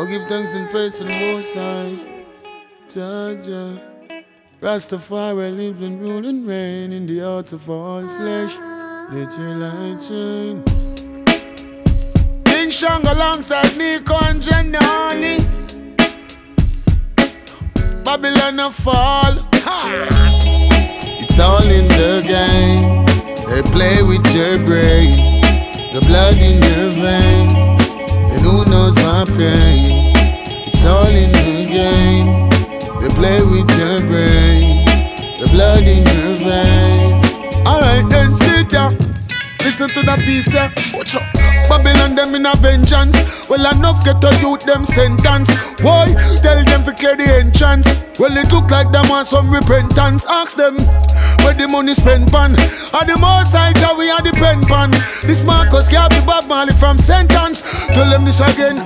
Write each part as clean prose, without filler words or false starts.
I'll give thanks and praise to the Most High. Jah, Rastafari lives and rule and reign in the hearts of all flesh. Let your light shine. King Shang alongside Nico and Jenny. Babylon a fall. It's all in the game. They play with your brain, the blood in your vein, and who knows my pain. It's all in the game. They play with your brain, the blood in your vein. Alright then, sit down. Listen to the piece, yeah. Watch out. Babylon them in a vengeance. Well, enough get to youth them sentence. Why? Tell them to clear the entrance. Well, it look like them want some repentance. Ask them where the money spent pan. Are the most side we are the pen pan. This Marcus can't be Bob Marley from sentence. Tell them this again.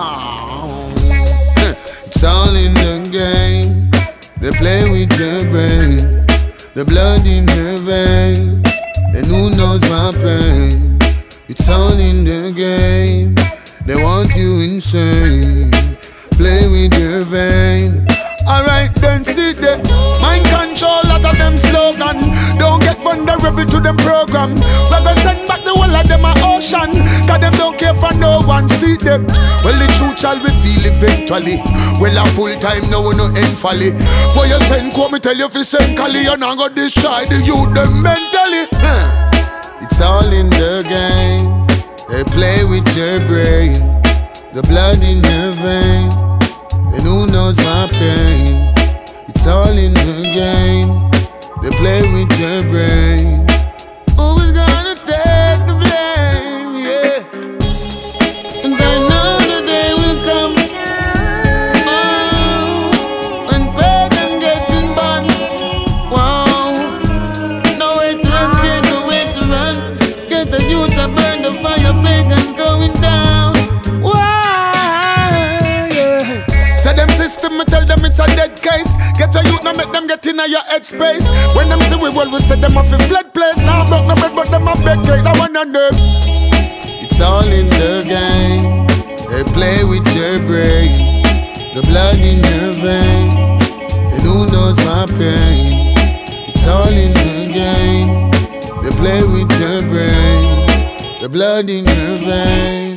It's all in the game. They play with your brain, the blood in your vein, and who knows my pain. It's all in the game. They want you insane. Play with your vein. Alright then, sit there. Mind control, lot of them slogan. Don't get vulnerable to them program. We're gonna send back the whole of them a ocean, cause them don't care for no one. See them. Well, the truth shall reveal eventually. Well, a full time now we no end folly. For your send quote, me tell you if you send Kali, you're not gonna destroy the youth them mentally. It's all in the game. They play with your brain, the blood in your vein, and who knows my pain. It's all in the game. They play with your brain. Who is gonna take the blame? Yeah. And I know the day will come. Oh, when pagan gets in bond. Wow. No way to escape, no way to run. Get the youth to burn the fire, pagan going down. Why? Yeah. Tell them system, I tell them it's a dead case. Get a youth, now make them get in your headspace. When them say we well, we say them off a fled place. Now I'm broke no bread, but them a beg cake, I want on them. It's all in the game. They play with your brain, the blood in your vein, and who knows my pain. It's all in the game. They play with your brain, the blood in your vein.